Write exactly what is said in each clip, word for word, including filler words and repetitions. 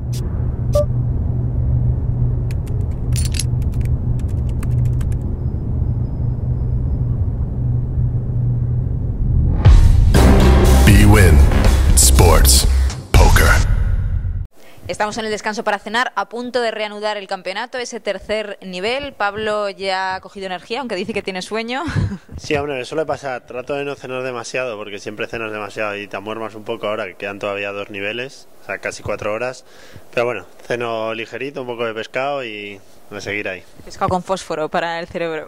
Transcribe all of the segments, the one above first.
bwin Sports Poker. Estamos en el descanso para cenar, a punto de reanudar el campeonato, ese tercer nivel. Pablo ya ha cogido energía, aunque dice que tiene sueño. Sí, hombre, me suele pasar. Trato de no cenar demasiado, porque siempre cenas demasiado y te amuermas un poco ahora, que quedan todavía dos niveles, o sea, casi cuatro horas. Pero bueno, ceno ligerito, un poco de pescado y a seguir ahí. Pescado con fósforo para el cerebro.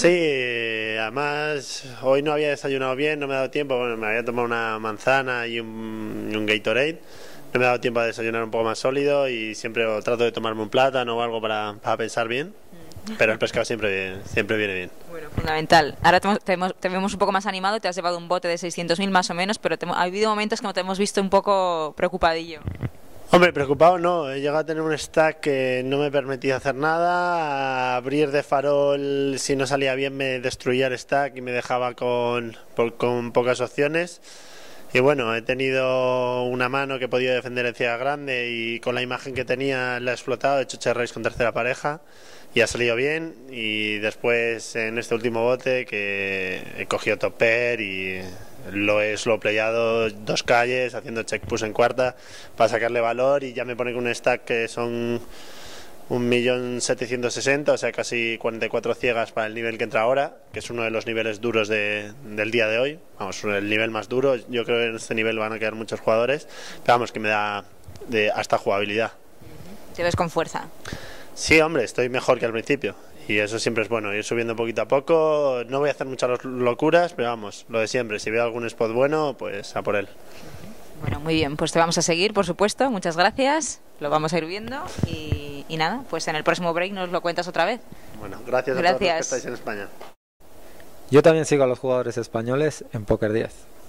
Sí, además hoy no había desayunado bien, no me ha dado tiempo. Bueno, me había tomado una manzana y un, y un Gatorade. No me ha dado tiempo a desayunar un poco más sólido y siempre trato de tomarme un plátano o algo para, para pensar bien. Pero el pescado siempre, siempre viene bien. Bueno, fundamental. Ahora te, te, te vemos un poco más animado, te has llevado un bote de seiscientos mil más o menos, pero te, ha habido momentos que te hemos visto un poco preocupadillo. Hombre, preocupado no, he llegado a tener un stack que no me permitía hacer nada, a abrir de farol si no salía bien me destruía el stack y me dejaba con, con pocas opciones. Y bueno, he tenido una mano que he podido defender en ciega grande y con la imagen que tenía la he explotado, he hecho check raise con tercera pareja y ha salido bien. Y después en este último bote que he cogido top pair y lo he slow playado dos calles haciendo check push en cuarta para sacarle valor y ya me pone con un stack que son un millón setecientos sesenta, o sea casi cuarenta y cuatro ciegas para el nivel que entra ahora, que es uno de los niveles duros de, del día de hoy. Vamos, el nivel más duro. Yo creo que en este nivel van a quedar muchos jugadores, pero vamos, que me da de hasta jugabilidad. ¿Te ves con fuerza? Sí, hombre, estoy mejor que al principio y eso siempre es bueno, ir subiendo poquito a poco. No voy a hacer muchas locuras, pero vamos, lo de siempre, si veo algún spot bueno, pues a por él. Bueno, muy bien, pues te vamos a seguir, por supuesto, muchas gracias, lo vamos a ir viendo y, y nada, pues en el próximo break nos lo cuentas otra vez. Bueno, gracias, gracias. a todos los que estáis en España. Yo también sigo a los jugadores españoles en Poker diez.